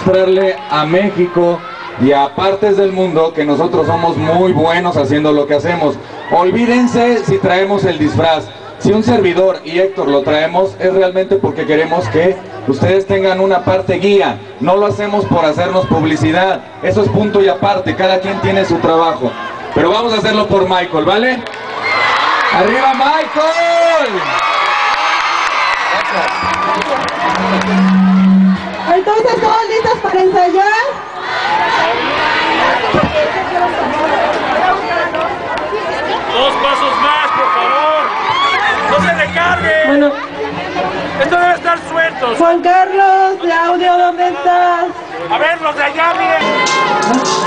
demostrarle a México y a partes del mundo que nosotros somos muy buenos haciendo lo que hacemos. Olvídense si traemos el disfraz. Si un servidor y Héctor lo traemos, es realmente porque queremos que ustedes tengan una parte guía. No lo hacemos por hacernos publicidad. Eso es punto y aparte. Cada quien tiene su trabajo. Pero vamos a hacerlo por Michael, ¿vale? ¡Arriba, Michael! Entonces, ¿todos listos para ensayar? Dos pasos más, por favor. No se recargue. Bueno, Esto debe estar suelto. Juan Carlos, de audio, ¿dónde estás? A ver, los de allá, miren.